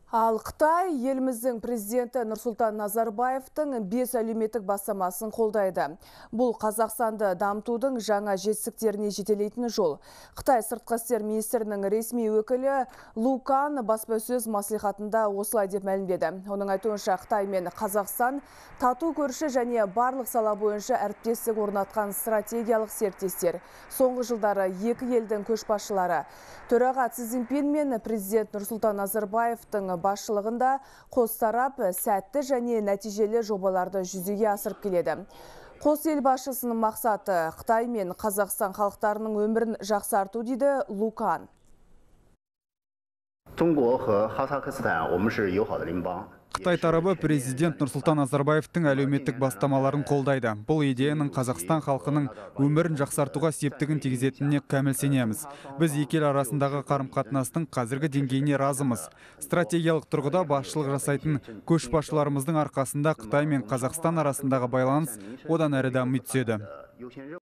Ал Қытай еліміздің президенті Нұрсұлтан Назарбаевтың 5 әлеуметтік бастамасын қолдайды. Бұл Қазақстанды дамытудың жаңа жетістіктеріне жетелейтін жол. Қытай сыртқы істер министрінің ресми өкілі Лу Кан баспасөз маслихатында осылай деп мәлімдеді. Оның айтуынша Қытай мен Қазақстан тату көрші және барлық сала бойынша әріптестік орнатқан стратегиялық серіктестер. Соңғы жылдары екі елдің көшбасшылары төраға Си Цзиньпин мен президент Нұрсұлтан Назарбаевтың басшылығында қос тарап сәтті және нәтижелі жобаларды жүзеге асырып келеді. Қос ел басшысының мақсаты Қытай мен Қазақстан халықтарының өмірін жақсарту дейді Лу Кан. Қытай тарабы президент Нұрсұлтан Назарбаевтың әлеуметтік бастамаларын қолдайды. Бұл идеяның Қазақстан халқының өмірін жақсартуға септігін тигізетініне кәміл сенеміз. Біз екі ел арасындағы қарым-қатынастың қазіргі деңгейіне разымыз. Стратегиялық тұрғыда басшылық жасайтын көшбасшыларымыздың арқасында Қытай мен Қазақстан арасындағы байланыс одан әрі дами түседі.